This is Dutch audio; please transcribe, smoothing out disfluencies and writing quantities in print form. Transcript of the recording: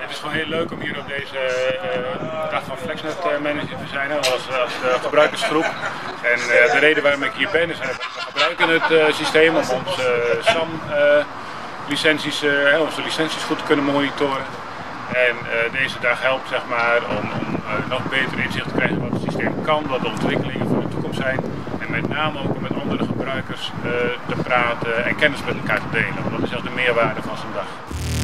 Het is gewoon heel leuk om hier op deze dag van FlexNet Manager te zijn als gebruikersgroep. En de reden waarom ik hier ben is we gebruiken het systeem om onze SAM-licenties goed te kunnen monitoren. En deze dag helpt zeg maar, om nog beter inzicht te krijgen wat het systeem kan, wat de ontwikkelingen voor de toekomst zijn. En met name ook om met andere gebruikers te praten en kennis met elkaar te delen. Want dat is echt de meerwaarde van zo'n dag.